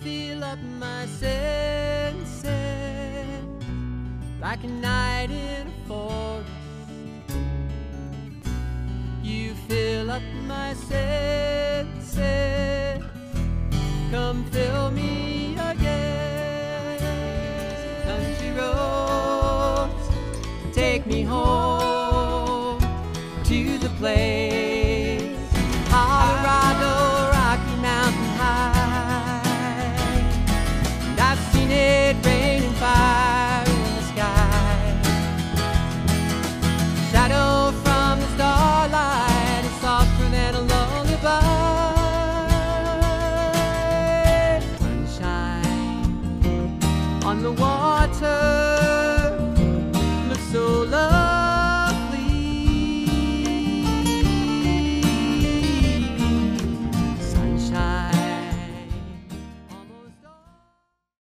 fill up my senses like a night in a forest. You fill up my senses, come fill me again. Country roads, take me home to the place